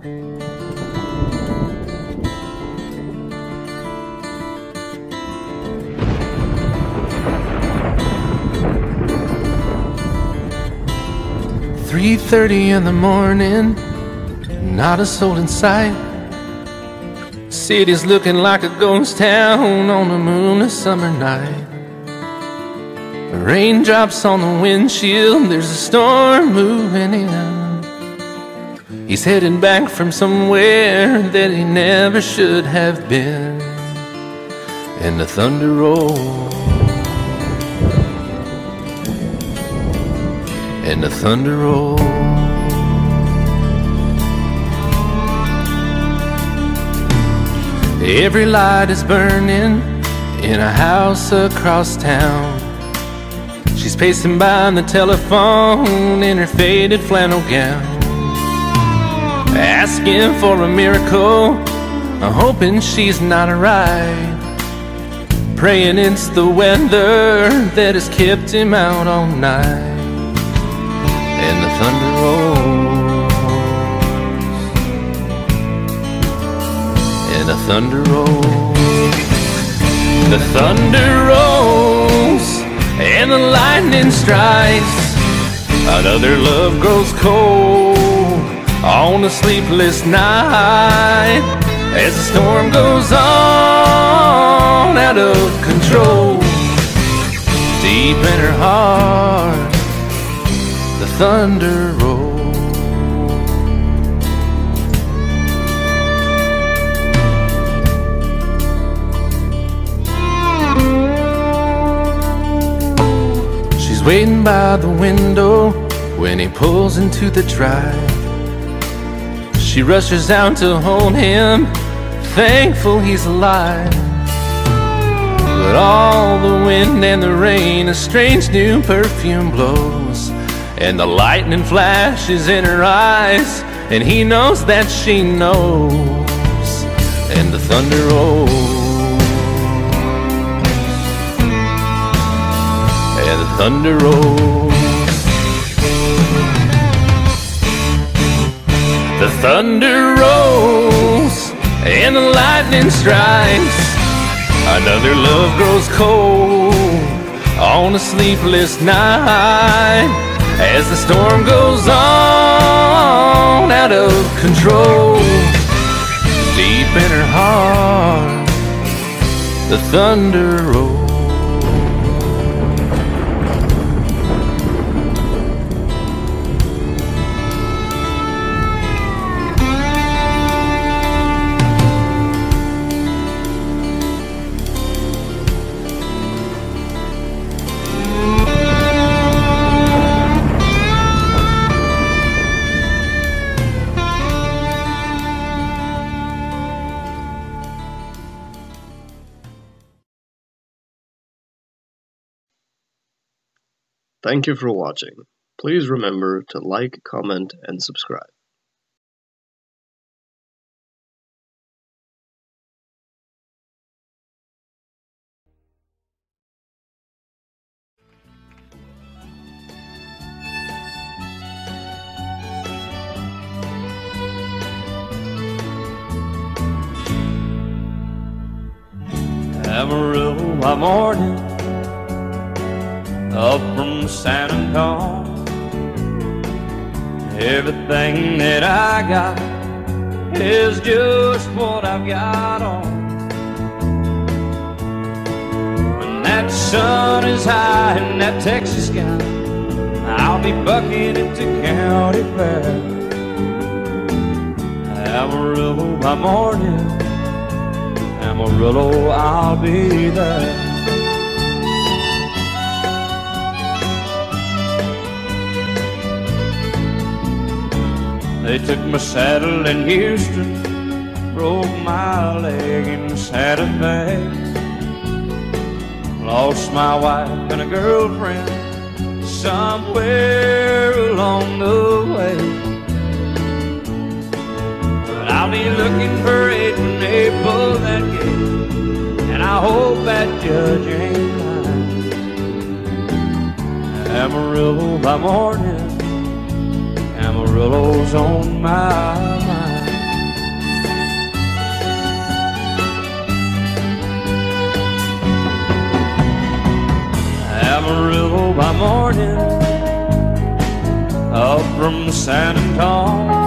"3:30 in the morning, not a soul in sight. City's looking like a ghost town on a moonless summer night. Raindrops on the windshield, there's a storm moving in. He's heading back from somewhere that he never should have been. And the thunder rolls, and the thunder rolls. Every light is burning in a house across town. She's pacing by the telephone in her faded flannel gown, asking for a miracle, hoping she's not right, praying it's the weather that has kept him out all night. And the thunder rolls, and the thunder rolls. The thunder rolls, and the lightning strikes. Another love grows cold on a sleepless night, as the storm goes on out of control. Deep in her heart, the thunder rolls. She's waiting by the window when he pulls into the drive. She rushes out to hold him, thankful he's alive. But all the wind and the rain, a strange new perfume blows, and the lightning flashes in her eyes, and he knows that she knows. And the thunder rolls, and the thunder rolls. The thunder rolls, and the lightning strikes. Another love grows cold on a sleepless night, as the storm goes on out of control. Deep in her heart, the thunder rolls. Thank you for watching. Please remember to like, comment, and subscribe. Amarillo by morning, up from San Antonio. Everything that I got is just what I've got on. When that sun is high in that Texas sky, I'll be bucking into County Fair. Amarillo by morning, Amarillo, I'll be there. They took my saddle in Houston, broke my leg in Santa Fe, lost my wife and a girlfriend somewhere along the way. But I'll be looking for it when they pull that gate, and I hope that judge ain't lying. Amarillo by morning, Amarillo's on my mind. Amarillo by morning, up from San Antonio.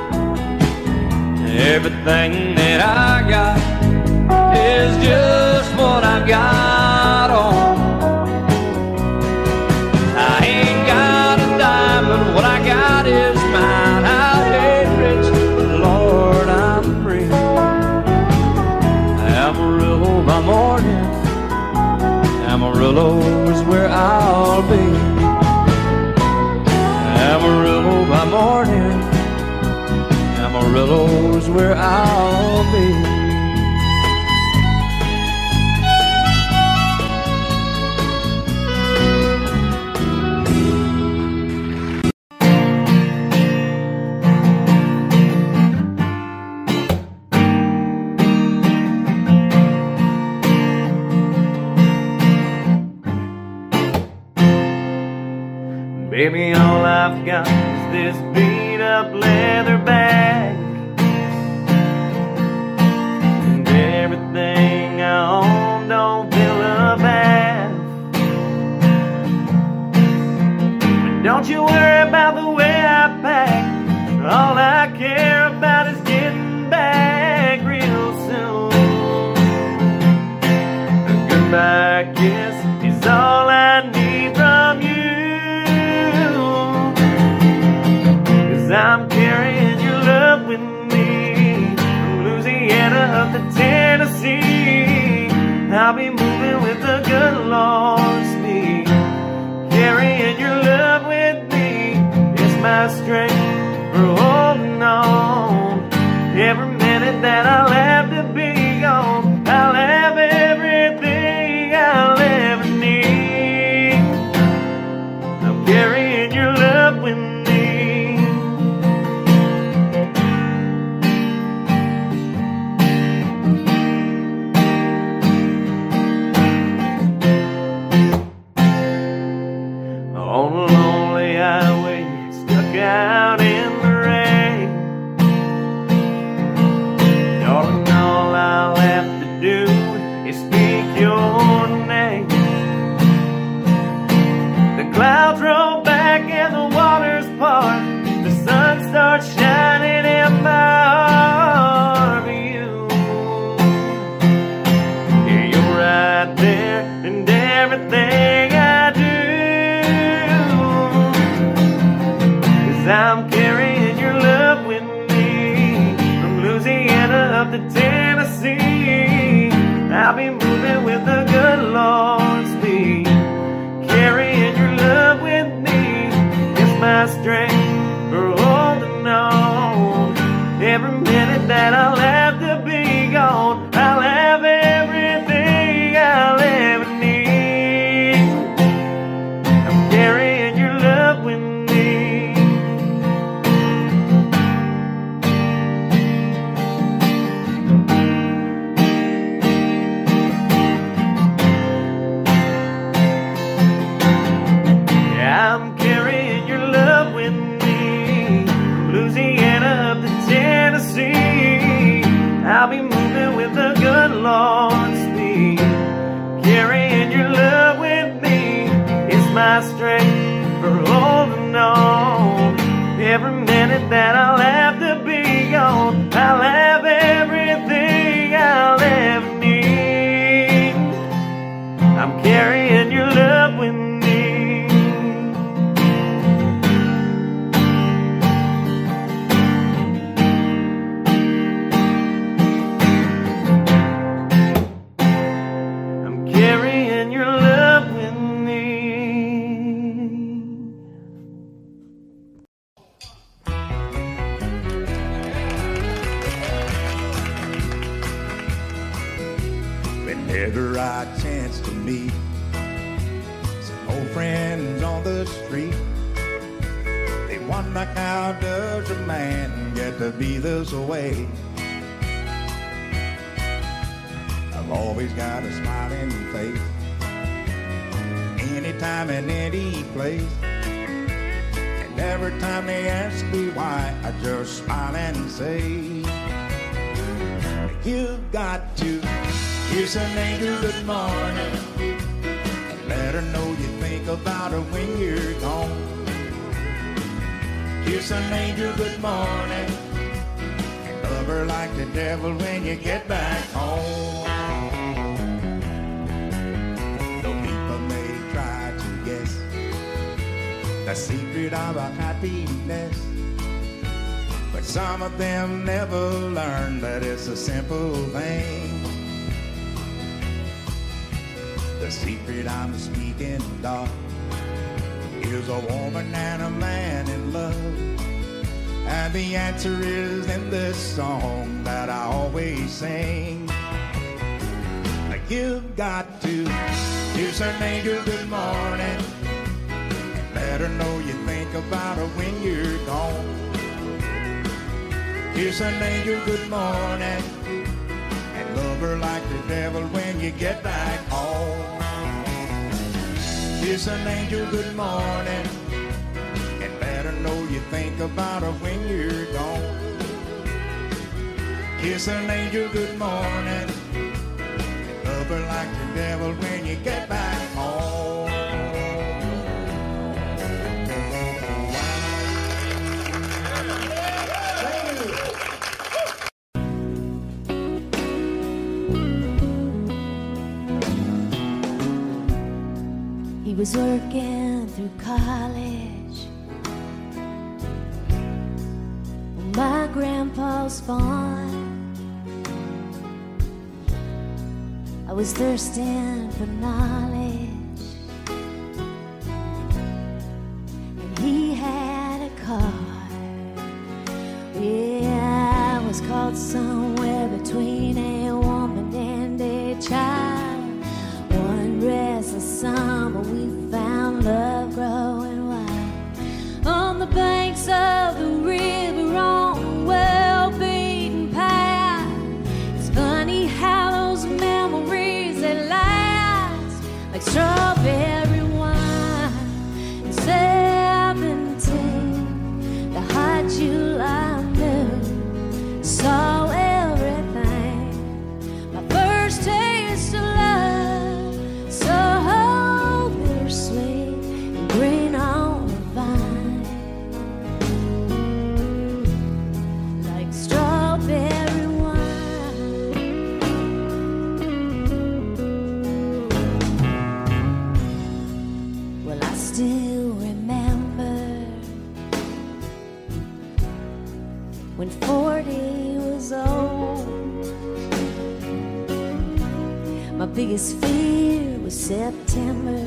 Everything that I got is just what I got on. I ain't got a dime, but what I got is mine. I ain't rich, but Lord, I'm free. Amarillo by morning, Amarillo is where I'll be. Amarillo by morning, Amarillo is where I'll be. Baby, all I've got is this beat-up leather bag, and everything I own don't fill a bath. But don't you worry about the way I pack. All I care about is getting back real soon. A goodbye kiss is all I need from you. I'm carrying your love with me from Louisiana up to Tennessee. I'll be moving with the good Lord's speed. Carrying your love with me is my strength for holding on. Every minute that I'll have to be gone, I'll have everything I'll ever need. I'm carrying your love with me. Out in the rain, darling, all I'll have to do is speak your name. The clouds roll back and the waters part, the sun starts shining in my heart for you. Yeah, you're right there in everything I do. I'm carrying your love with me from Louisiana up to Tennessee. I'll be moving with the good Lord's speed. Carrying your love with me is my strength for holding on. Every minute that I'll have to be gone, I'll have everything I'll ever need. I'm carrying your love with me. I'm carrying your love with me from Louisiana up to Tennessee. I'll be moving with the good Lord's speed. Carrying your love with me is my strength for holding on. Every minute that I'll have to be gone, I'll have everything I'll ever need. I'm carrying your love with me. Carrying your love with me. Whenever I chance to meet some old friends on the street, they wonder, how does a man get to be this way? I've always got a smiling face, anytime and any place. And every time they ask me why, I just smile and say, you've got to kiss an angel good morning and let her know you think about her when you're gone. Kiss an angel good morning, and love her like the devil when you get back home. Though people may try to guess the secret of our happiness, but some of them never learn that it's a simple thing. The secret I'm speaking of is a woman and a man in love, and the answer is in this song that I always sing. You've got to kiss an angel good morning, let her know you think about her when you're gone. Kiss an angel good morning, and love her like the devil when you get back home. Kiss an angel good morning, and let her know you think about her when you're gone. Kiss an angel good morning, and love her like the devil when you get back home. He was working through college on my grandpa's farm. I was thirsting for knowledge, and he had a car. Yeah, I was caught somewhere between a woman and a child. One restless summer we found love growing wild on the banks of the river on a well-beaten path. It's funny how those memories, they last like strawberry wine. And 17, the hot July moon saw everything. My first taste of love, so bittersweet and green on the vine, like strawberry wine. Well, I still remember when 40 was old. My biggest fear was September,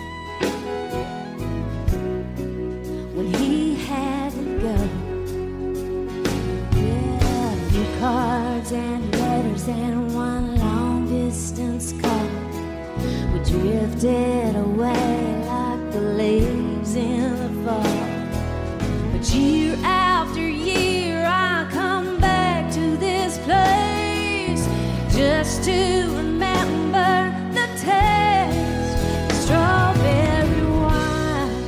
when he had to go. Yeah, a few cards and letters and one long distance call. We drifted away like the leaves in the fall. But year after year I come back to this place just to remember the taste of strawberry wine.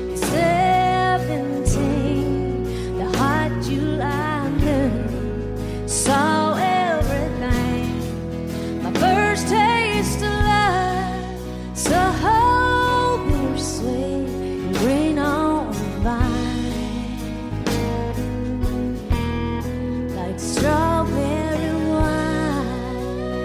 17, the hot July moon saw everything. My first taste of love, so bittersweet and green on the vine, like strawberry wine.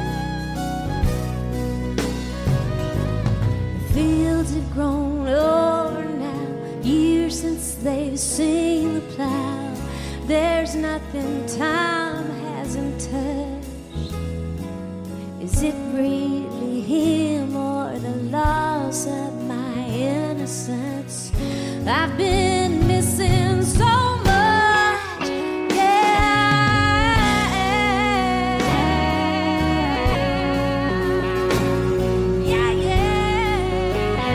The fields have grown over now, years since they've seen the plow. There's nothing time hasn't touched. Is it really him or the loss of my innocence? I've been missing so much, yeah, yeah, yeah.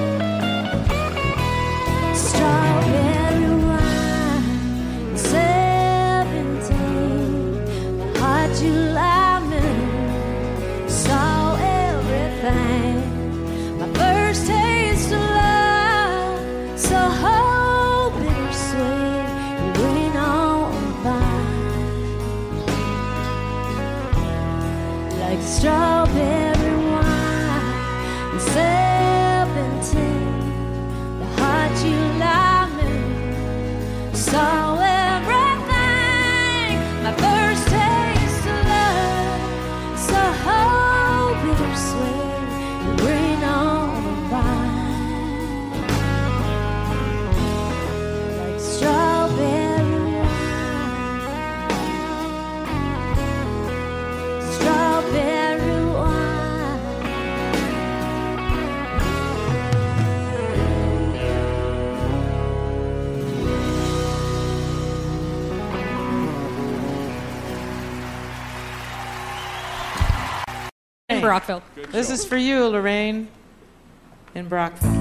Strawberry wine, strawberry wine. And 17, the heart you lied me, saw everything. My first taste of love, so bittersweet. You bring on the vine like strawberry wine, strawberry wine. In Brockville. This is for you, Lorraine, in Brockville.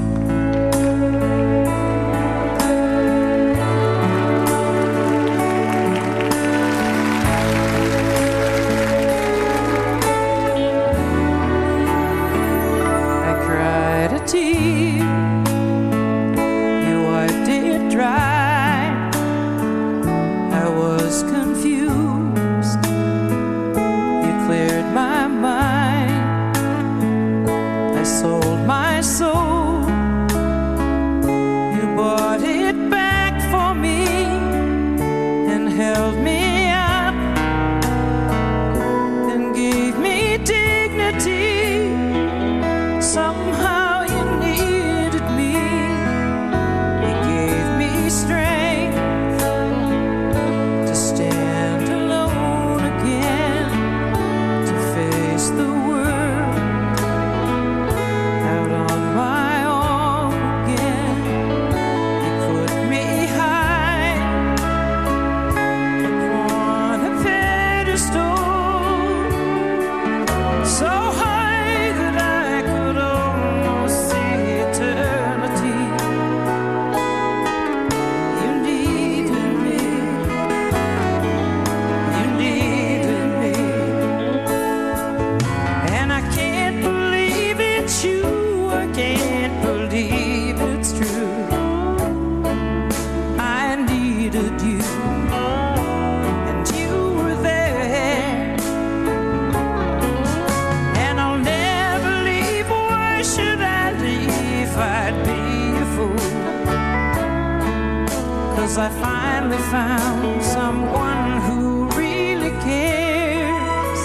I cried a tear, you wiped it dry. I was confused, you cleared my mind. I sold my soul, you bought it back for me and held me up and gave me dignity. Somehow you needed me, you gave me strength to stand alone again, to face the world out on my own again. You put me high upon a pedestal, so high that I could almost see eternity. You needed me, you needed me, and I can't believe it's you, I can't believe it's true. I needed you, and you were there, and I'll never leave. Why should I leave? I'd be a fool, 'cause I finally found someone who really cares.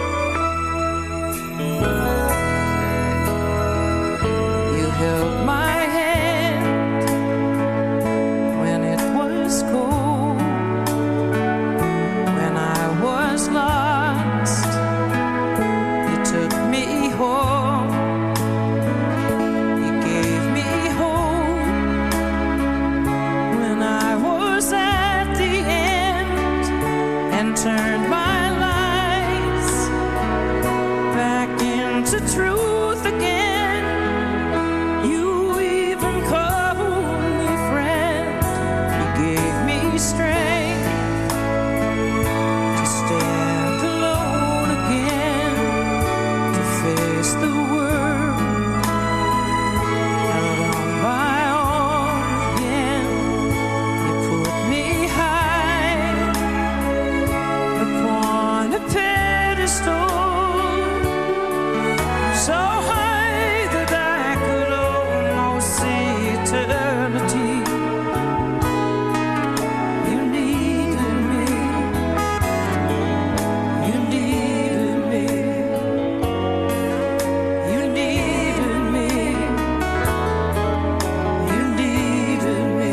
You held my hand when it was cold, when I was lost. You took me home, you gave me hope when I was at the end, and turned my life back into truth again. You even called me friend, you gave me strength to stand alone again, to face the world out on my own again. You put me high upon a pedestal, so high that I could almost see eternity. You needed me, you needed me, you needed me, you needed me.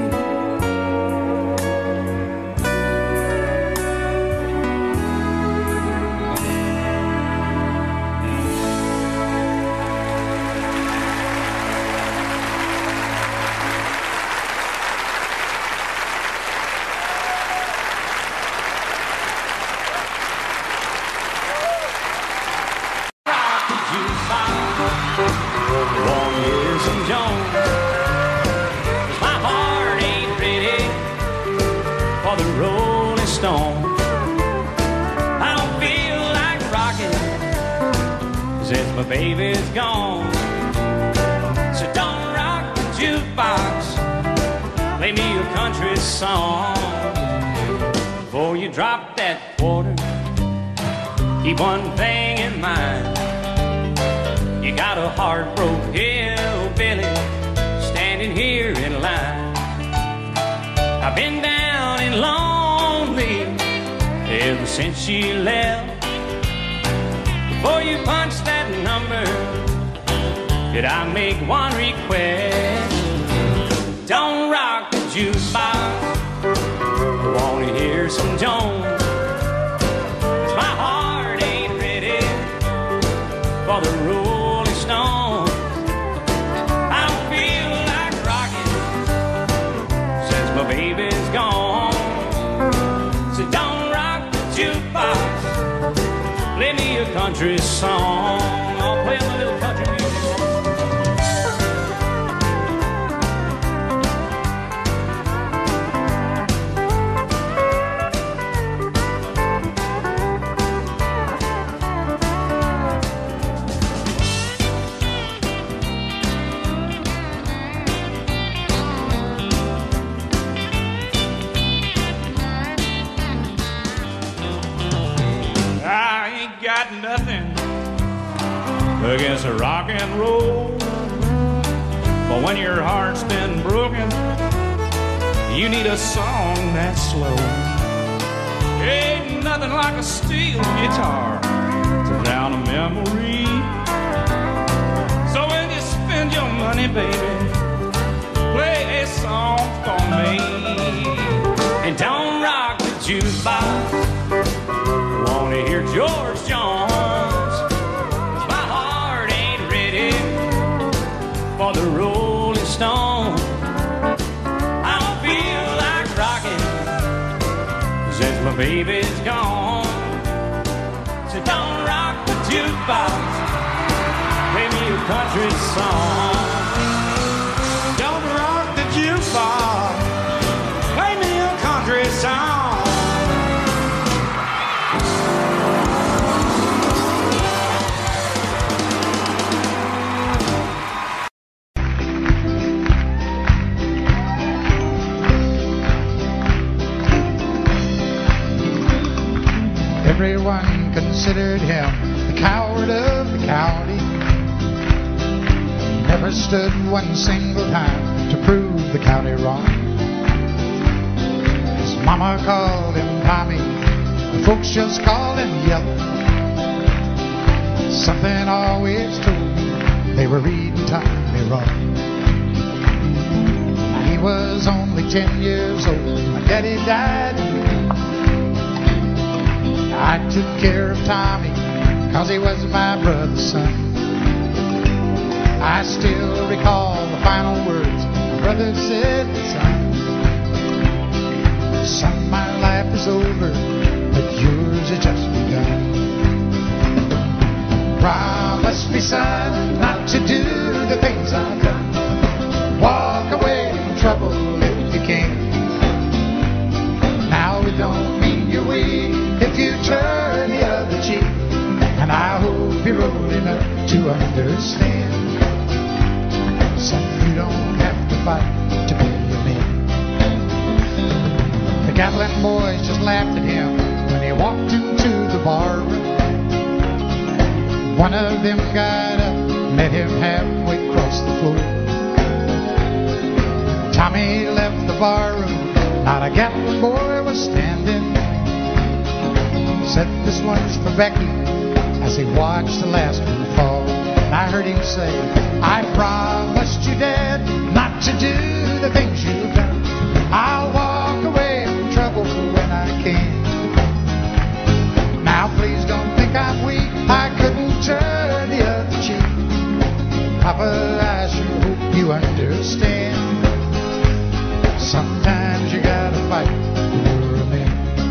Long years and Jones, 'cause my heart ain't ready for the Rolling Stone. I don't feel like rocking since my baby's gone. So don't rock the jukebox, play me a country song. Before you drop that quarter, keep one thing in of mine. You got a heart-broke hillbilly standing here in line. I've been down and lonely ever since she left. Before you punch that number, could I make one request? Don't rock the jukebox, I wanna hear some Jones. 'Cause my heart ain't ready for the Rolling Stones. I don't feel like rocking since my baby's gone. So don't rock the jukebox, play me a country song. I'll play my little country music. Got nothing against a rock and roll, but when your heart's been broken, you need a song that's slow. Ain't nothing like a steel guitar to drown a memory. So when you spend your money, baby, play a song for me. And don't rock the jukebox, wanna hear George Jones. 'Cause my heart ain't ready for the Rolling Stones. I don't feel like rocking since my baby's gone. So don't rock the jukebox, play me a country song. Don't rock the jukebox, play me a country song. Everyone considered him the coward of the county. He never stood one single time to prove the county wrong. His mama called him Tommy, the folks just called him Yellow. Something always told me they were reading Tommy wrong. He was only 10 years old, my daddy died. I took care of Tommy, 'cause he was my brother's son. I still recall the final words my brother said to son. Son, my life is over, but yours has just begun. Promise me, son, not to do the things I've done. Walk away from trouble if you can. Now it don't mean you're weak if you turn the other cheek, and I hope you're old enough to understand. Son, you don't have to fight to be a man. The Gatlin boys just laughed at him when he walked into the bar room. One of them got up, met him halfway across the floor. Tommy left the bar room, not a Gatlin boy was standing. Said, "This one's for Becky," as he watched the last one fall. And I heard him say, "I promised you, Dad, not to do the things you've done. I'll walk away from trouble when I can. Now please don't think I'm weak, I couldn't turn the other cheek. Papa, I sure hope you understand. Sometimes you gotta fight for a man."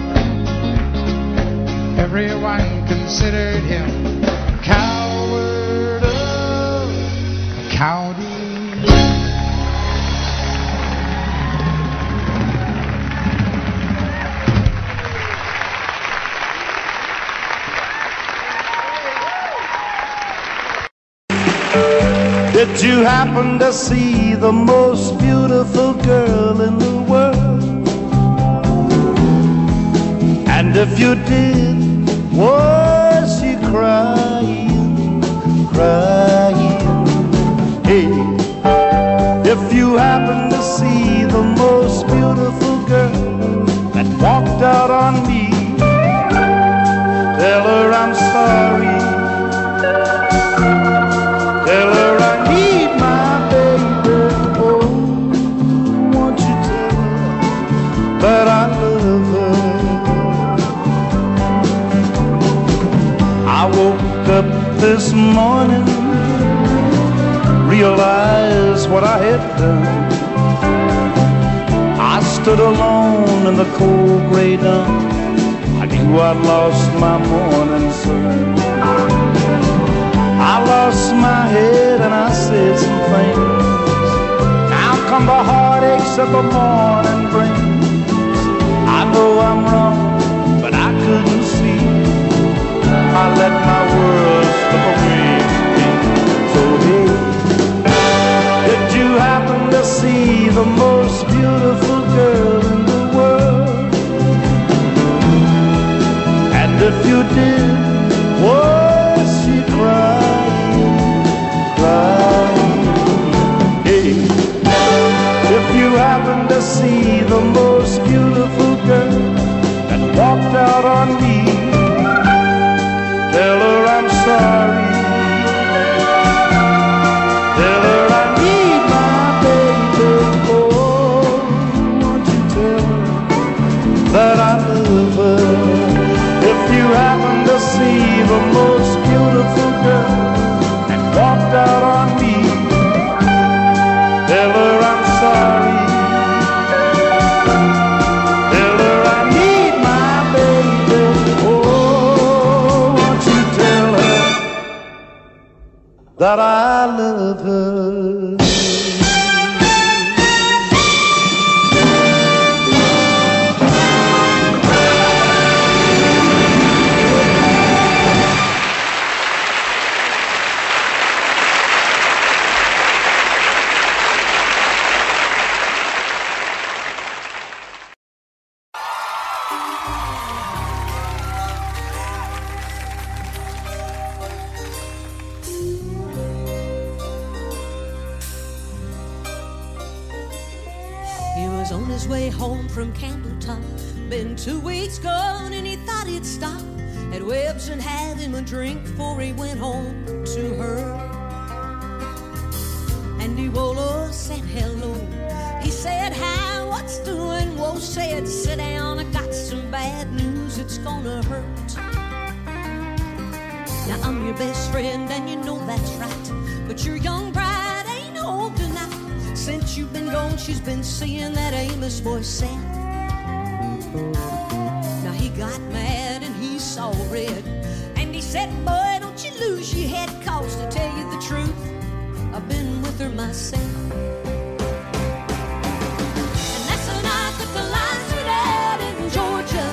Everyone considered him coward of the county. Did you happen to see the most beautiful girl in the world? And if you did, was she crying? out on me. Tell her I'm sorry. Tell her I need my baby. Oh, won't you tell her that I love her? I woke up this morning, realized what I had done. I stood alone in the cold gray dawn. I knew I'd lost my morning sun. I lost my head and I said some things. Now come the heartaches that the morning brings. I know I'm wrong, but I couldn't see. I let my world slip away from me. So hey, did you happen to see the most beautiful girl in the world? And if you did, was she crying, crying? Hey, if you happen to see the most beautiful girl that walked out on me, tell her I'm sorry. Tell her I need my baby. Oh, won't you tell her that I love her? If you happen to see the most beautiful girl that walked out on me, tell her I'm sorry. Tell her I need my baby. Oh, won't you tell her that I love her? He was on his way home from Campbellton. Been 2 weeks gone and he thought he'd stop at Webb's and have him a drink before he went home to her. Andy Wolo said hello. He said, hi, what's doing? Whoa said, sit down, I got some bad news, it's gonna hurt. Now I'm your best friend and you know that's right, but your young bride ain't home tonight. Since you've been gone, she's been seeing that Amos boy Sam. Now he got mad and he saw red, and he said, boy, don't you lose your head, cause to tell you the truth, I've been with her myself. And that's the night that the lights went out in Georgia.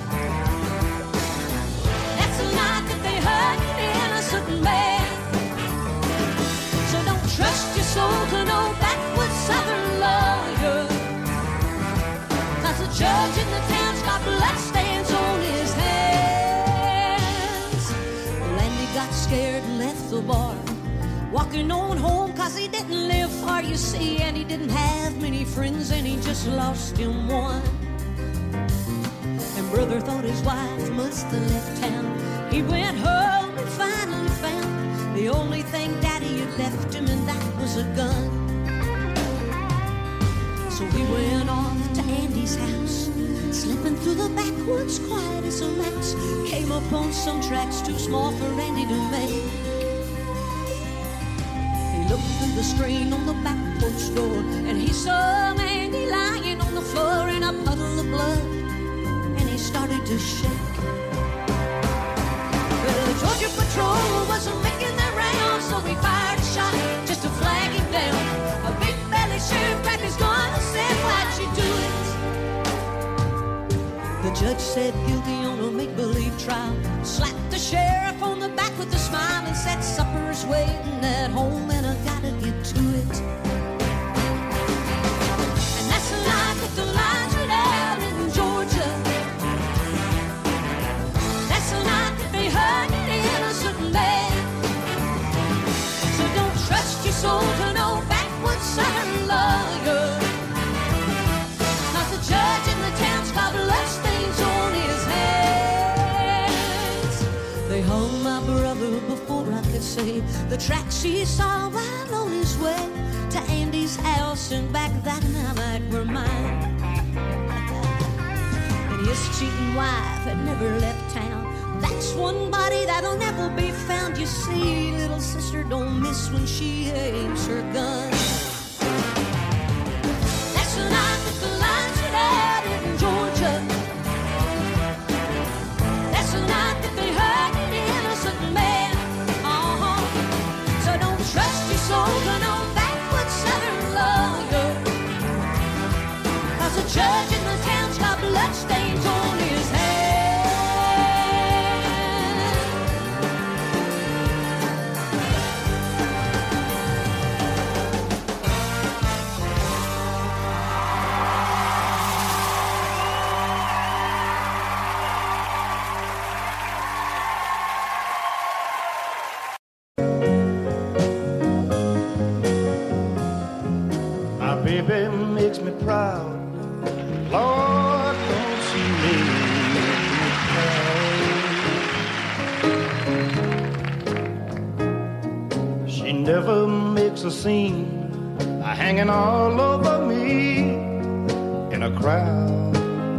That's the night that they hurt an innocent man. So don't trust your soul to no backwoods southern lawyer, cause the judge in the town's got bloodstains on his hands. Well, Andy got scared and left the bar, walking on home cause he didn't live far, you see, and he didn't have many friends and he just lost him one. And brother thought his wife must have left town. He went home and finally found the only thing daddy had left him, and that was a gun. So he went off to Andy's house, slipping through the backwoods quiet as a mouse. Came upon some tracks too small for Andy to make. Looked through the screen on the back porch door, and he saw Andy lying on the floor in a puddle of blood, and he started to shake. Well, the Georgia Patrol wasn't making their rounds, so he fired a shot just to flag him down. A big belly sheriff cracked his gun and said, why'd you do it? The judge said guilty on a make-believe trial, slapped the sheriff on the back with a smile and said, supper's waiting at home and I gotta get to it. And that's the night that the lights went out in Georgia. That's the night that they hurt an innocent man. So don't trust your soul to no backwoods southern lawyer, cause the judge in the town's got bloodstains on me the tracks he saw while on his way to Andy's house, and back that night were mine. And his cheating wife had never left town. That's one body that'll never be found. You see, little sister don't miss when she aims her gun. That's the night that the lights went out in Georgia. That's the night that they hurt an innocent man. So don't trust your soul to no backwoods southern lawyer, 'cause the judge in the town's got bloodstains on his hands. Baby makes me proud. Lord, don't she make me proud. She never makes a scene by hanging all over me in a crowd.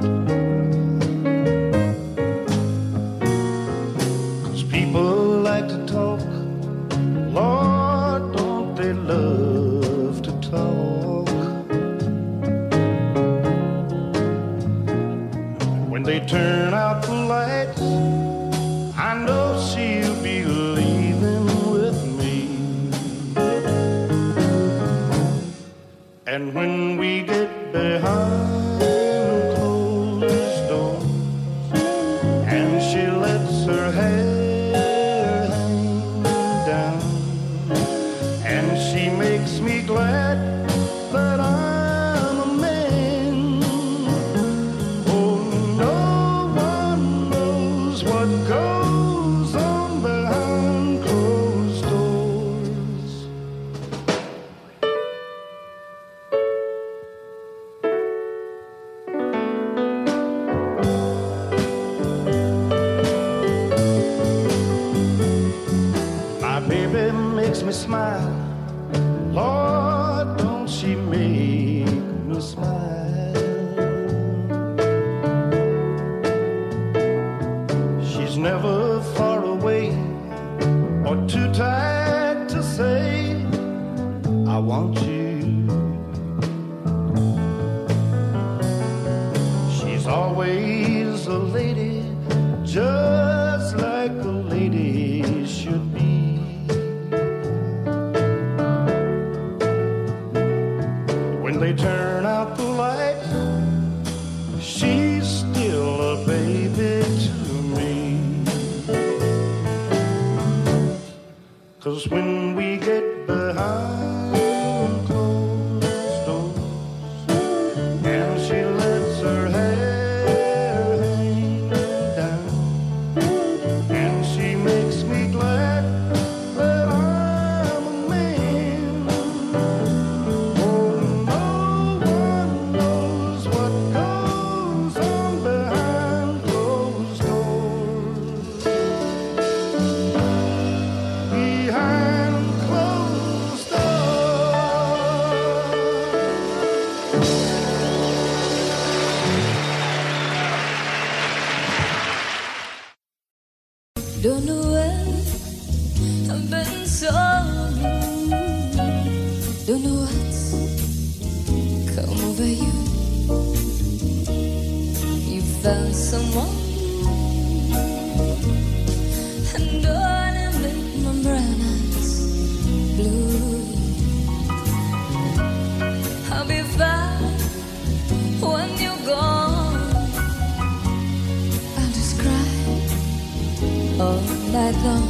'Cause people like to talk. Lord, don't they love to talk. They turn out the lights, I know she'll be leaving with me. And when we get behind closed doors and she lets her hair hang down, and she makes me glad that I'm a man. Oh, no one knows what goes on behind closed doors. My baby makes me smile. Lord, don't she make me smile. She's never far away or too tired to say, I want you. She's always a lady, just like a lady should be. When they turn out the light, she's still a baby to me. 'Cause when we get behind closed doors and she lets her hair hang down, and she makes me glad that I'm a man. Oh, no one knows what goes on behind closed doors. Behind closed doors. Don't know where I've been so blue. Don't know what's come over you. You found someone, and darling, make my brown eyes blue. I'll be fine when you're gone. I'll just cry all night long.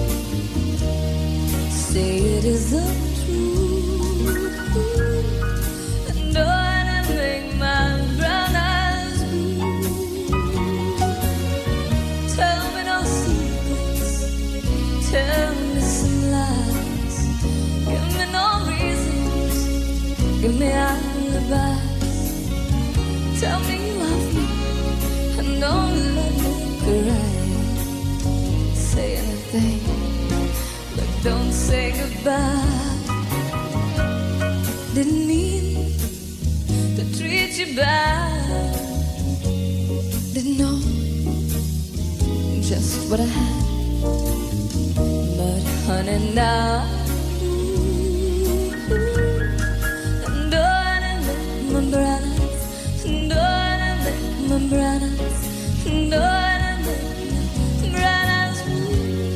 Say it isn't true, and darling, make my brown eyes blue. Tell me no secrets, tell me some lies. Give me no reasons, give me alibis. Tell me you love me, and don't let me cry. Say anything but Don't say goodbye. Didn't mean to treat you bad. Didn't know just what I had. But honey, now I'm gonna make my brothers, gonna make my brothers, gonna make my brothers blue.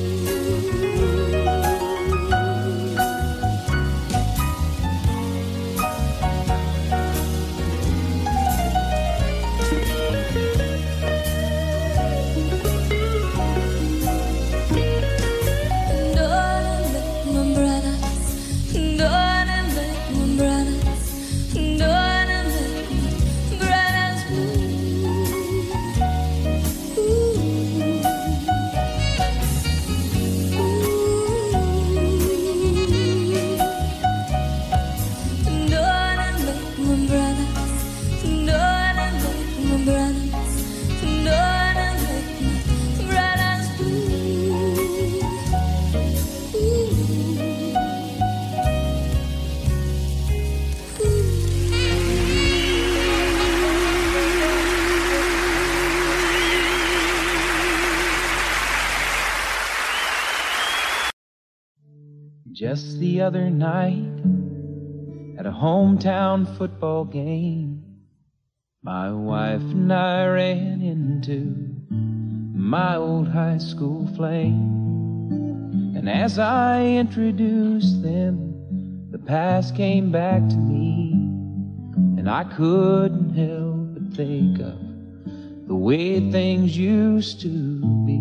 Just the other night, at a hometown football game, my wife and I ran into my old high school flame. And as I introduced them, the past came back to me, and I couldn't help but think of the way things used to be.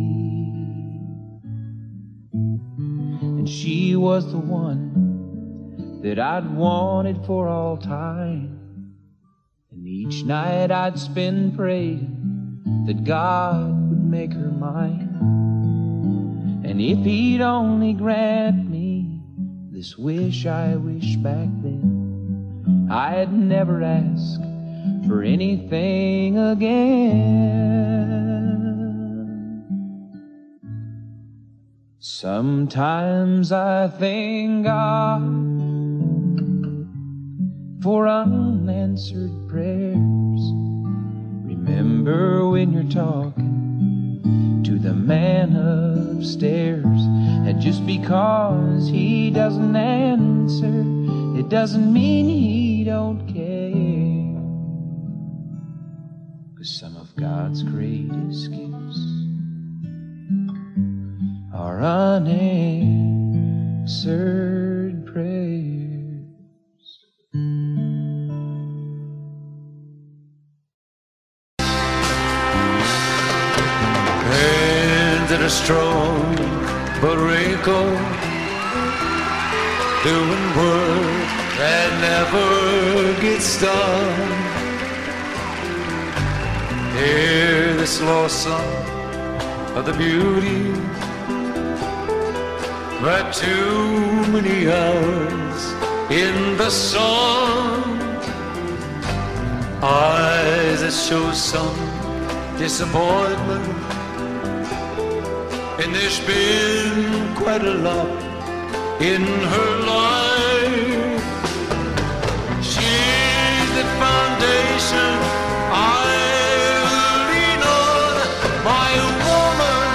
And she was the one that I'd wanted for all time. And each night I'd spend praying that God would make her mine. And if he'd only grant me this wish I wished back then, I'd never ask for anything again. Sometimes I thank God for unanswered prayers. Remember when you're talking to the man upstairs, and just because he doesn't answer, it doesn't mean he don't care. 'Cause some of God's greatest gifts are unanswered prayers. Hands that are strong but wrinkled, doing work that never gets done. Hear this lost song of the beauty but too many hours in the sun, eyes that show some disappointment, and there's been quite a lot in her life. She's the foundation I lean on, my woman,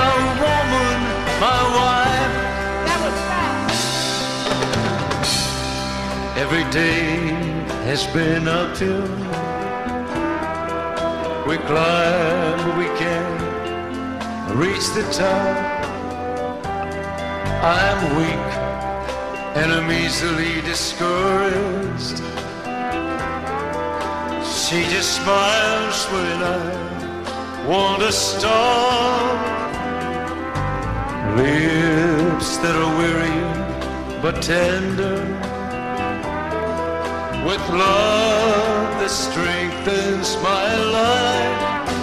my wife. Every day has been uphill. We climb, but we can't reach the top. I'm weak and I'm easily discouraged. She just smiles when I want to stop. Lips that are weary but tender, with love that strengthens my life.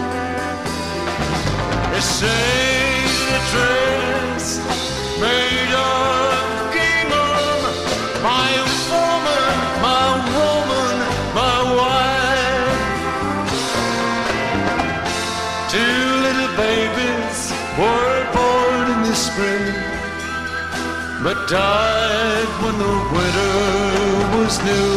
They say the dress made of gingham, my woman, my wife. Two little babies were born in the spring, but died when the winter was new.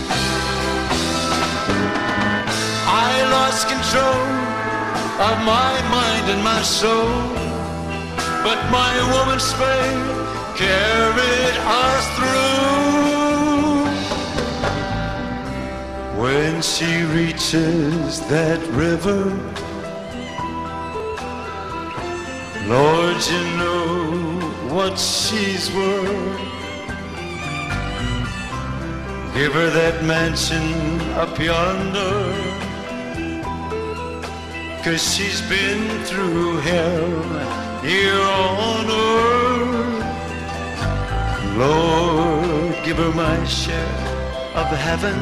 I lost control of my mind and my soul, but my woman's faith carried us through. When she reaches that river, Lord, you know what she's worth. Give her that mansion up yonder, 'cause she's been through hell here on earth. Lord, give her my share of heaven,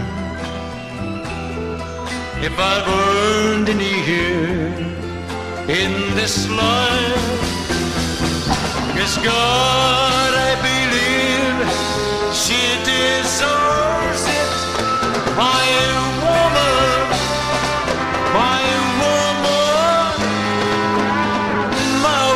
if I've earned any here in this life. 'Cause God, I believe she deserves it. My woman, my woman, my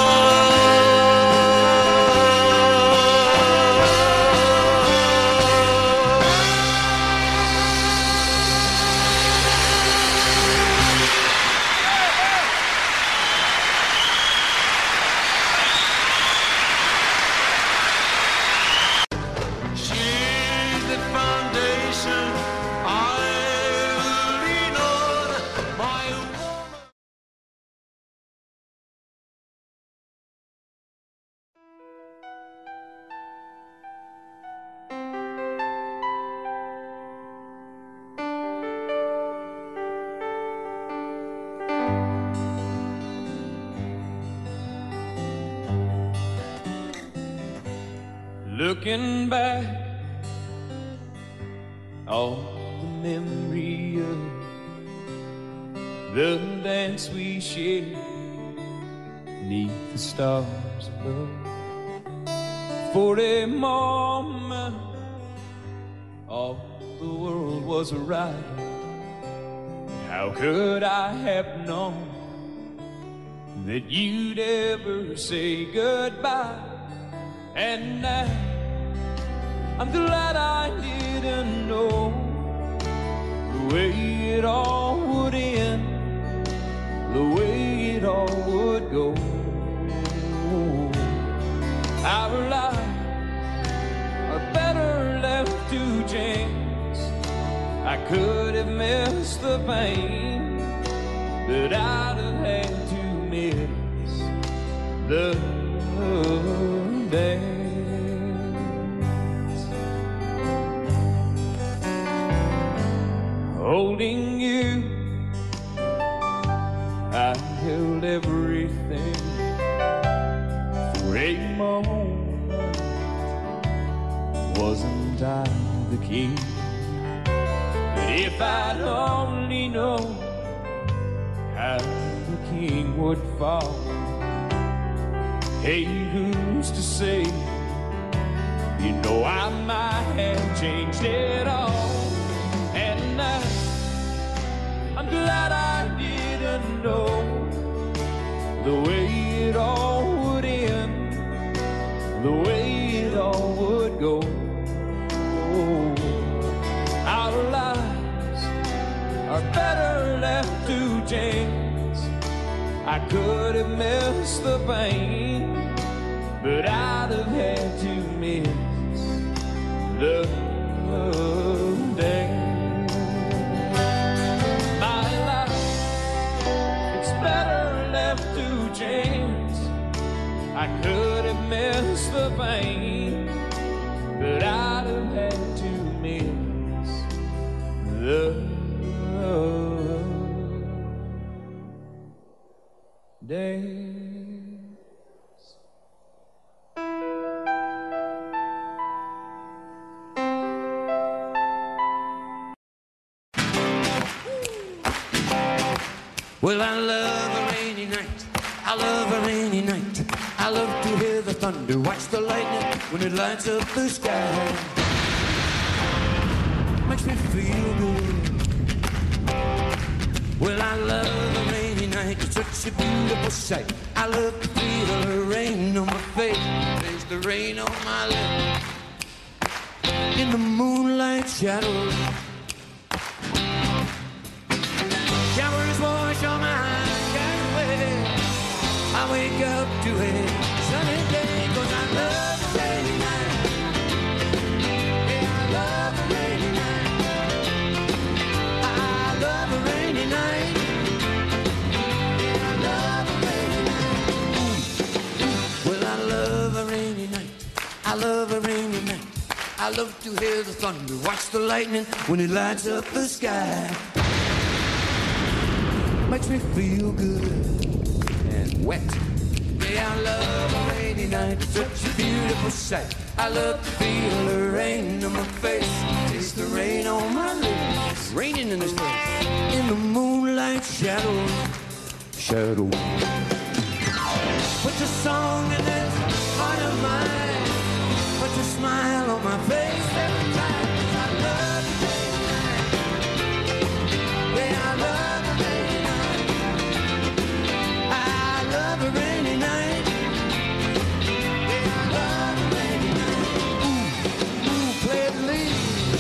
Looking back on the memory of the dance we shared neath the stars above. For a moment all the world was right. How could I have known that you'd ever say goodbye? And now I'm glad I didn't know the way it all would end, the way it all would go. Our lives are better left to chance. I could have missed the pain, but I'd have had to miss the dance. Holding you, I held everything for a moment. Wasn't I the king? But if I'd only known how the king would fall, hey, who's to say? You know I might have changed it all. And now I'm glad I didn't know the way it all would end, the way it all would go. Our lives are better left to chance. I could have missed the pain, but I'd have had to miss the dance. My life, it's better left to chance. I could have missed the pain, but I'd have had to miss the dance. Well, I love a rainy night. I love a rainy night. I love to hear the thunder, watch the lightning when it lights up the sky. Makes me feel good. Well, I love a rainy night. It's such a beautiful sight. I love to feel the rain on my face. the rain on my lips. In the moonlight shadows, showers wash all my cares away. I wake up to a sunny day, 'cause I love a rainy night. Yeah, I love a rainy night. I love a rainy night. Yeah, I love a rainy night. Well, I love a rainy night. I love a rainy night. I love to hear the thunder, watch the lightning when it lights up the sky. Makes me feel good and wet. Yeah, I love a rainy night, such a beautiful sight. I love to feel the rain on my face, taste the rain on my lips. It's raining in this place, in the moonlight shadows, shadows. Put your song in this heart of mine, put your smile on my face every time. 'Cause I love a rainy night. Yeah, I love a rainy night. I love a rainy night. Yeah, I love a rainy night. Ooh, ooh, play the lead.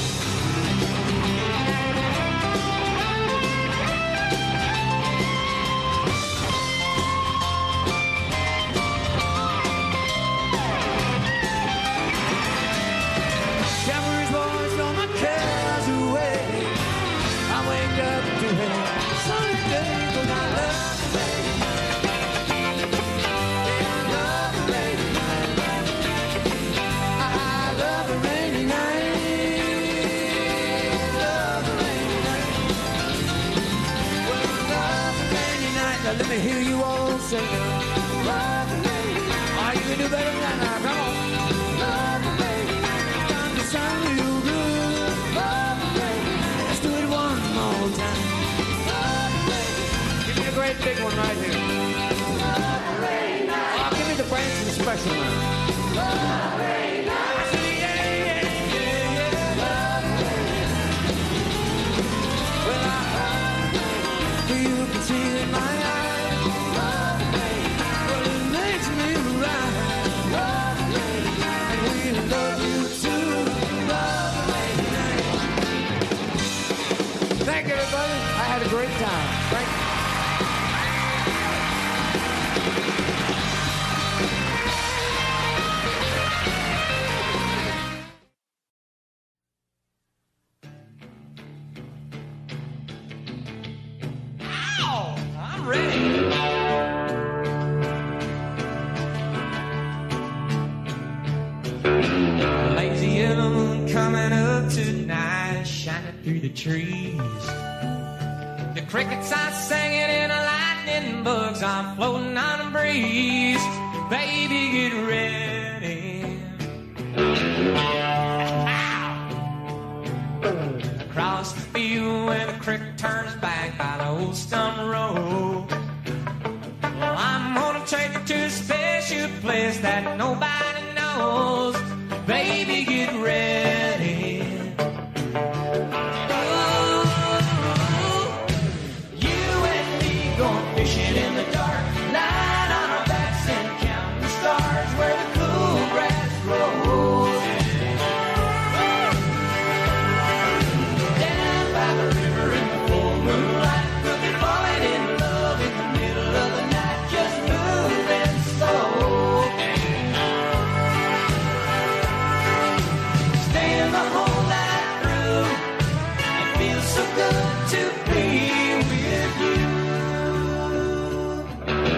Showers wash all my cares away. I wake up to a sunny day, 'cause I love a rainy night. Yeah, I love a rainy night. I love a rainy night. Love a rainy night. Well, I love a rainy night. Now let me hear you all sing it. Love a rainy night. Oh, you can do better than that now. Come on. Love a rainy night. Time to sound real good. Love a rainy night. Let's do it one more time. Love a rainy night. Give me a great big one right here. Love a rainy night. Oh, give me the Branson special now. Love a rainy night. I say, yeah, yeah, yeah, yeah. Love a rainy night. Well, I you can see it in my eyes. Love a rainy night. Well, it makes me right. Love a rainy night. And we love you too. Love a rainy night. Thank you, everybody. I had a great time. Thank you. I'm ready. Lazy yellow moon coming up tonight, shining through the trees. The crickets are singing and the lightning bugs are floating on the breeze. Baby, get ready. Ow! Across the field when the creek turns back by the old stump road. Well, I'm gonna take you to a special place that nobody knows. Baby, get ready. Ooh, you and me going fishing in the dark, lying on our backs and counting the stars where the cool grass grows. Down by the river in the full moonlight, looking falling in love in the middle of the night, just moving slow. Staying the whole night through, it feels so good to be with you.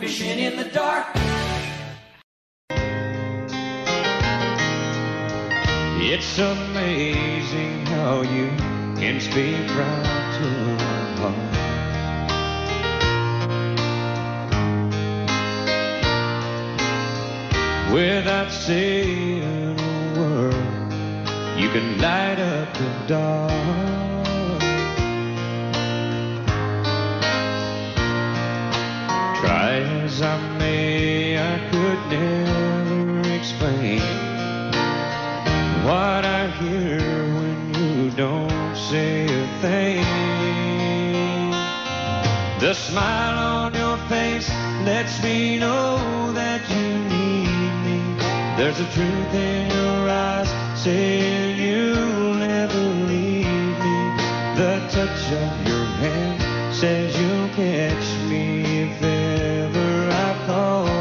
wishing in the dark. It's amazing how you can speak right to my heart. Without saying a word, you can light up the dark. Try as I may, I could never explain what I hear when you don't say a thing. The smile on your face lets me know that you need me. There's a truth in your eyes saying you'll never leave me. The touch of your hand says you'll catch me if ever I fall.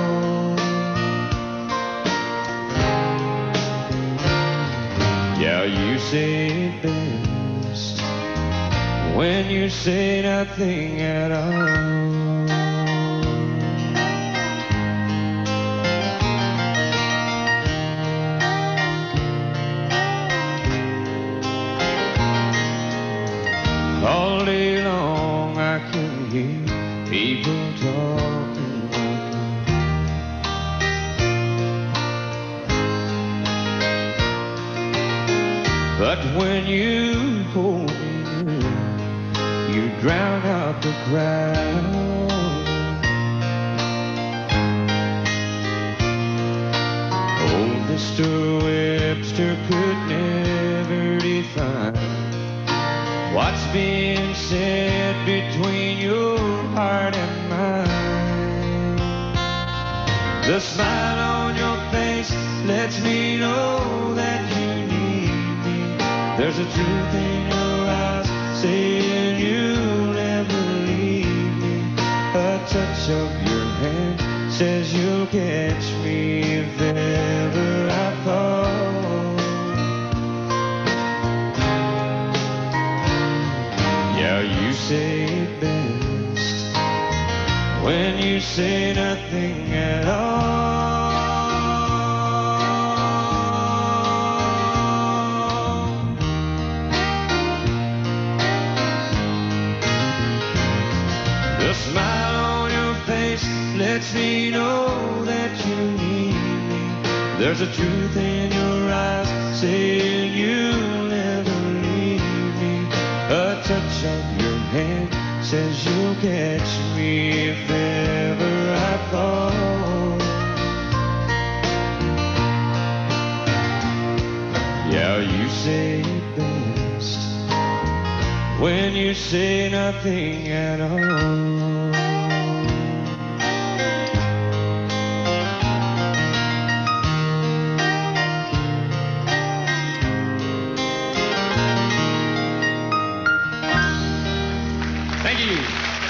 Yeah, you say it best when you say nothing at all. All day long I can hear people talking like that. But when you hold me near, you drown out the crowd. Oh, Mr. Webster could never define what's being said between your heart and mine. The smile on your face lets me know that you need me. There's a truth in your eyes saying you'll never leave me. A touch of your hand says you'll catch me if ever I fall. Yeah, you say it best when you say nothing at all. The smile on your face lets me know that you need me. There's a truth in your eyes saying you'll never leave me. A touch of your hand says you'll catch me if ever I fall. Yeah, you say it best when you say nothing at all. Thank you.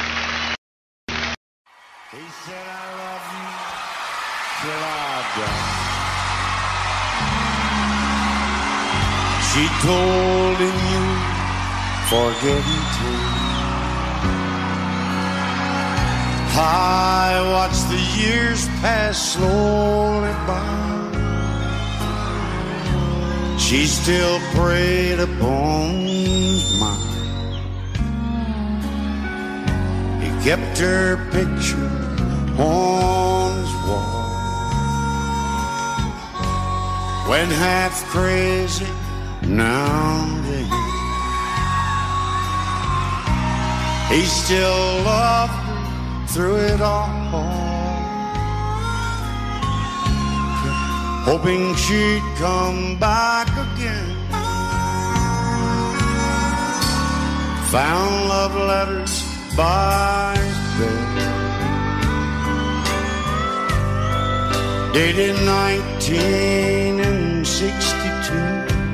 He said, I love you till I die. She told him you forget me too. I watched the years pass slowly by. She still preyed upon his mind. Kept her picture on his wall. Went half crazy now and then. He still loved her through it all, hoping she'd come back again. Found love letters by his bed, dated 1962.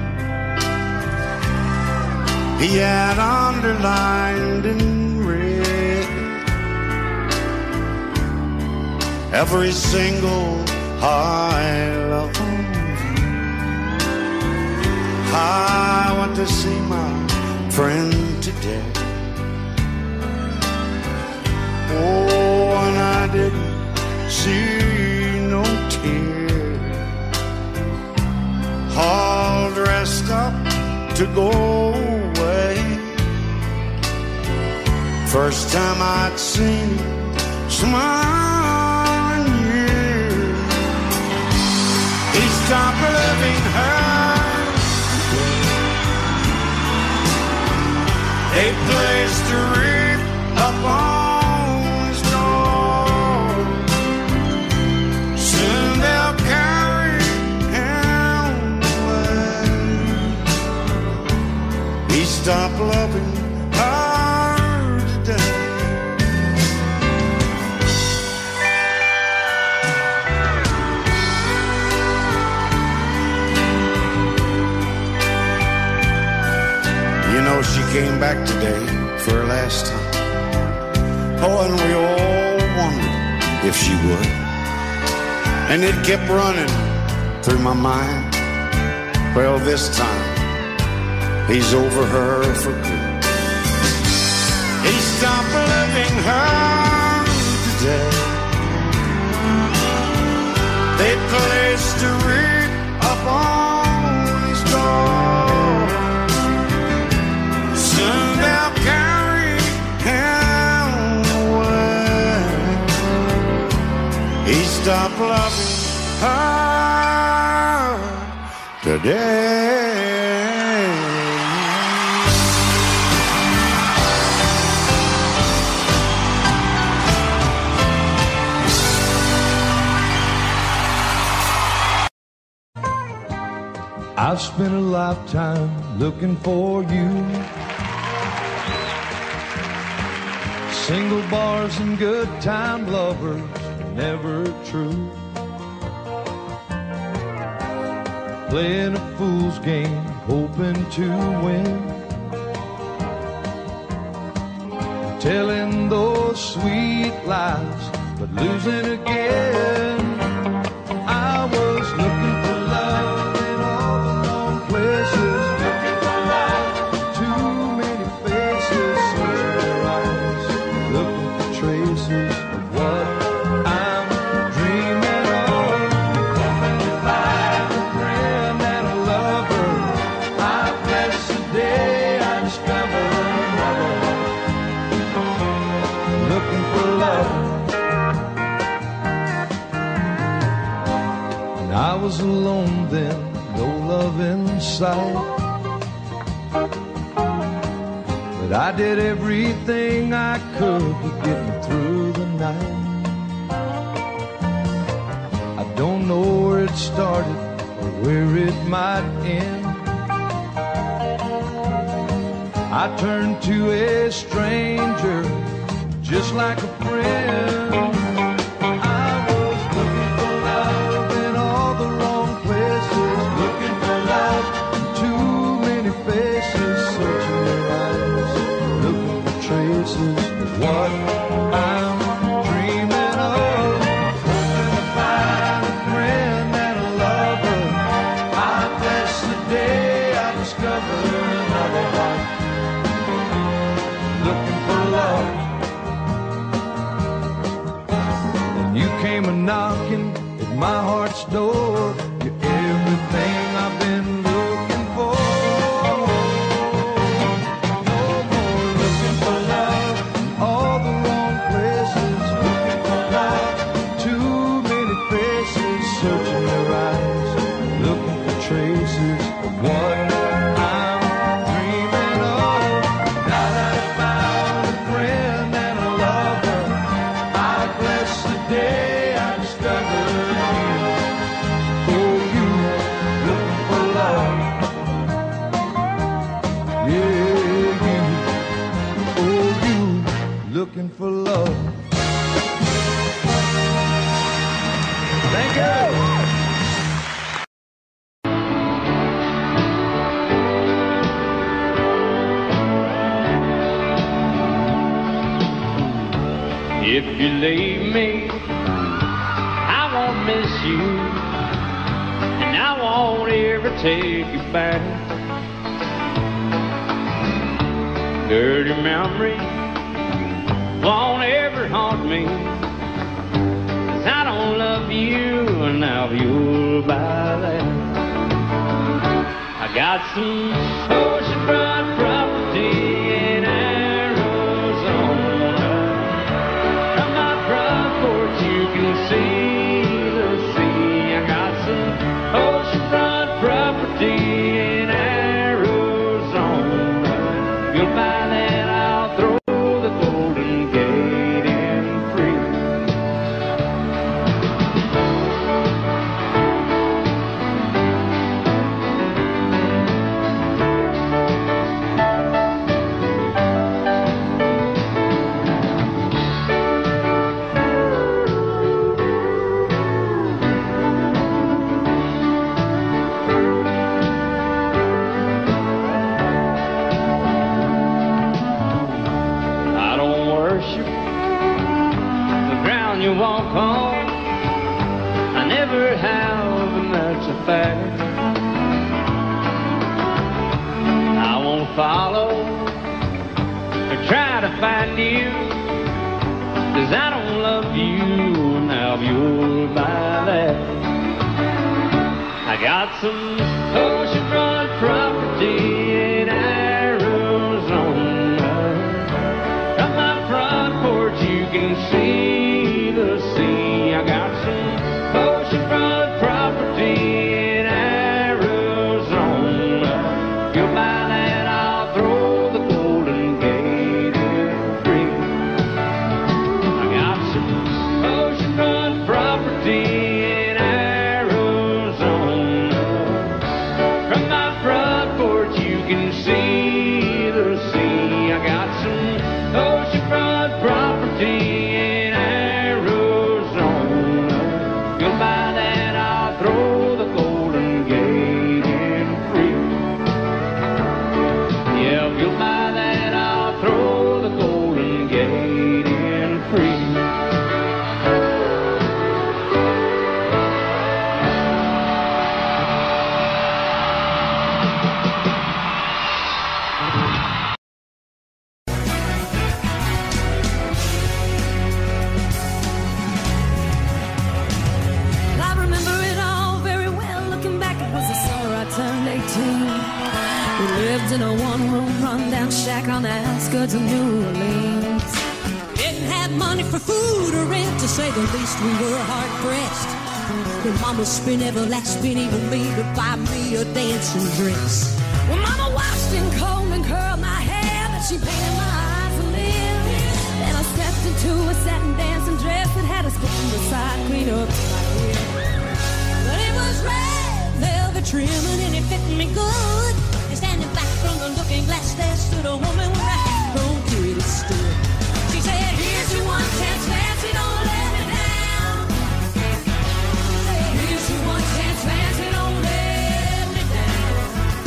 He had underlined in red every single I love you. I want to see my friend today. Oh, and I didn't to go away. First time I'd seen smile in years. He stopped loving her. They placed a wreath up on his door. Soon they'll carry him away. He stopped loving her today. You know, she came back today for her last time. Oh, and we all wondered if she would. And it kept running through my mind. Well, this time, he's over her for good. He stopped loving her today. They placed a wreath up on his door. Soon they'll carry him away. He stopped loving her today. I've spent a lifetime looking for you. Single bars and good time lovers, never true. Playing a fool's game, hoping to win. Telling those sweet lies, but losing again. I was looking for love in all the wrong places. Looking for love, too many faces, searching their eyes, looking for traces of what I'm dreaming of. Hoping to find a friend and a lover. I bless the day I discover another one. Looking for love. I was alone then, no love in sight. But I did everything I could to get me through the night. I don't know where it started or where it might end. I turned to a stranger just like a friend. What I'm dreaming of, hoping to find a friend and a lover. I bless the day I discover another one. Looking for love. And you came a-knocking at my heart's door. You're everything I've been looking for. Searching their eyes, looking for traces of what I'm dreaming of. Now that I found a friend and a lover, I bless the day I discovered you. Oh, you looking for love. Yeah, you. Oh, you looking for love. Thank you. If you leave me, I won't miss you, and I won't ever take you back. Dirty memory won't ever haunt me, 'cause I don't love you, and now you'll buy that. I Got some oceanfront property in Arizona. From my front porch you can see the sea. I got some oceanfront property in Arizona. If you'll buy that, I'll throw the Golden Gate in free. You walk on, I never have, and that's a fact. I won't follow or try to find you, 'cause I don't love you, now you'll buy that. I got some oceanfront property in Arizona. From my front porch you can see the sea. I got some oceanfront property in Arizona. If you'll buy that, I'll throw the Golden Gate in free. I got some oceanfront property in Arizona. From my front porch you can see the sea. I got some oceanfront property in Arizona. If you'll buy that, I'll throw the Golden Gate in free. Yeah, if you'll buy that, I'll throw the Golden Gate in free. I remember it all very well. Looking back, it was the summer I turned 18. We lived in a one-room rundown shack on the outskirts of New Orleans. Didn't have money for food or rent, to say the least. We were hard-pressed. When Mama spent every last penny for me to buy me a dancing dress. When Mama washed and combed and curled my hair, but she painted my eyes a little. Then I stepped into a satin dancing dress that had a skin beside clean up to my ear. But it was red velvet trimming and it fit me good. And standing back from the looking glass, there stood a woman with a half-grown kid that stood. She said, "Here's your one chance, fancy, don't let me down. Here's your one chance, fancy, don't let me down."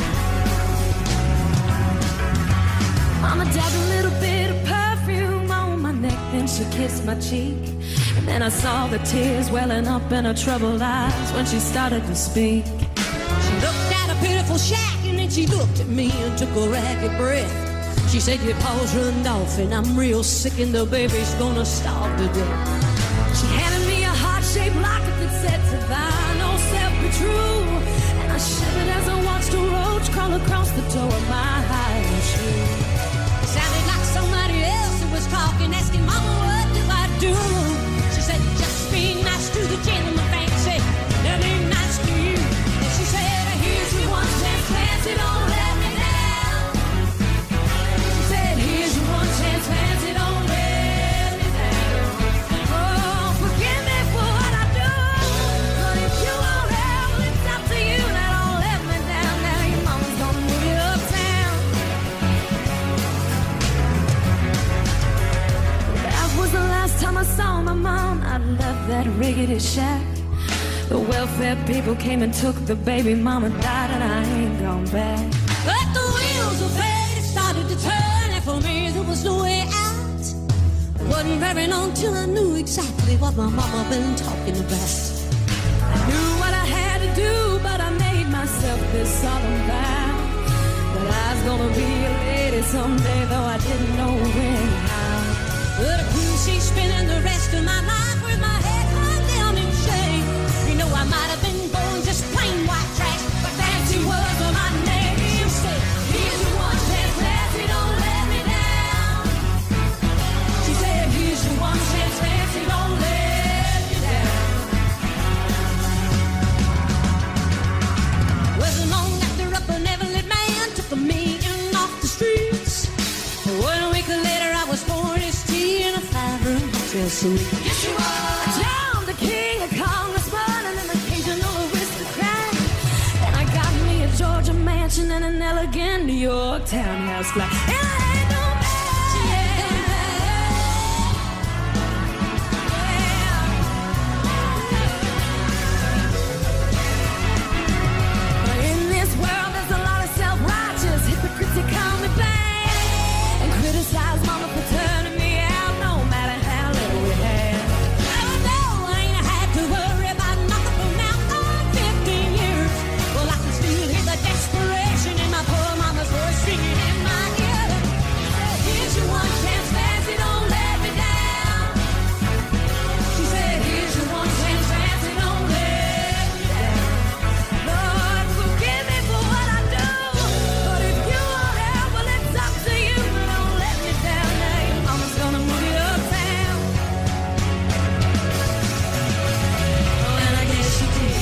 Mama dabbed a little bit of perfume on my neck, then she kissed my cheek. And then I saw the tears welling up in her troubled eyes when she started to speak. She looked at a pitiful shack and then she looked at me and took a ragged breath. She said, "Your paws run off and I'm real sick and the baby's gonna starve to death." She handed me a heart-shaped locket that said, "To thine old self be true." And I shivered as I watched a roach crawl across the toe of my high shoe. It sounded like somebody else who was talking, asking Mama, "What do I do?" She said, "Just be nice to the gentleman, fancy, they'll be nice to you." And she said, "Here's your one chance, fancy, don't let me down." She said, "Here's your one chance, fancy, don't let me down." Oh, forgive me for what I do, but if you won't help, it's up to you. Now don't let me down. Now your mama's gonna move you uptown. That was the last time I saw my mom. I left that rickety shack. The welfare people came and took the baby. Mama died and I ain't gone back. But the wheels of fate started to turn, and for me there was no way out. It wasn't very long till I knew exactly what my mama been talking about. I knew what I had to do, but I made myself this solemn vow that I was gonna be a lady someday, though I didn't know when and how. But a queen, she's spending the rest of my life with my head hung down in shame. You know I might have been born just plain white trash, but fancy was my name. feel sweet. Yes, you are. John the King, a congressman, and an occasional aristocrat. And I got me a Georgia mansion and an elegant New York townhouse flat. And I ain't no match, yeah. In this world, there's a lot of self-righteous hypocrites that call me bad and criticize mama for turning me out, no matter how little we had. Oh no, I ain't had to worry about nothing for now on 15 years. Well, I can still hear the desperation in my poor mama's voice singing in my ear. Here's your one chance, fancy, don't let me down. She said, here's your one chance, fancy, don't let me down. Lord, forgive me for what I do, but if you want help, well, it's up to you. But don't let me down now, your mama's gonna move you uptown. Oh, and I guess she did.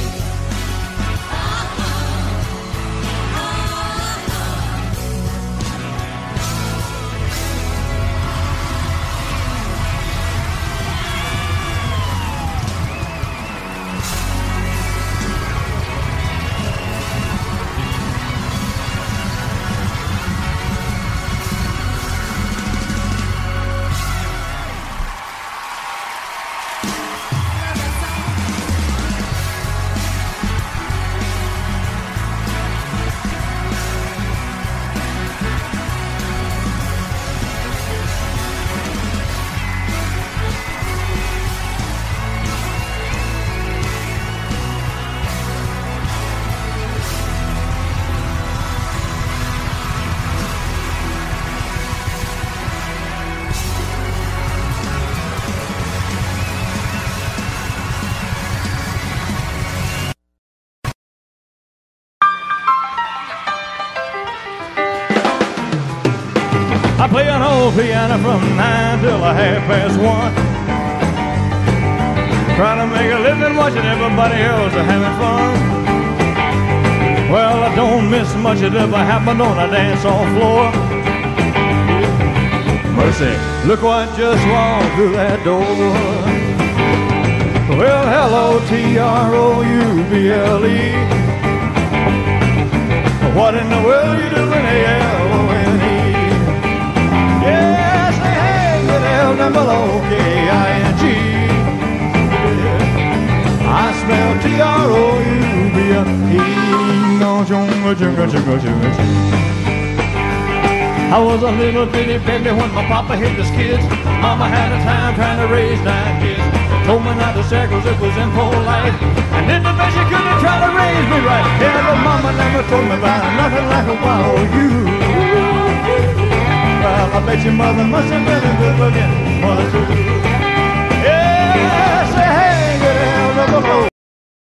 I play an old piano from 9 till a 1:30. Trying to make a living watching everybody else having fun. Well, I don't miss much of ever happened on a dance hall floor. Mercy, look what just walked through that door. Well, hello, Trouble. What in the world you doing, ALONE? Yes, hey, with L-O-K-I-N-G. I smell Trouble. I was a little bitty baby when my papa hit his kids. Mama had a time trying to raise 9 kids. Told me not to share cause it was impolite, and did the best she could to try to raise me right. Yeah, but mama never told me about nothing like a wild you. Well, I bet your mother must have been a good looking.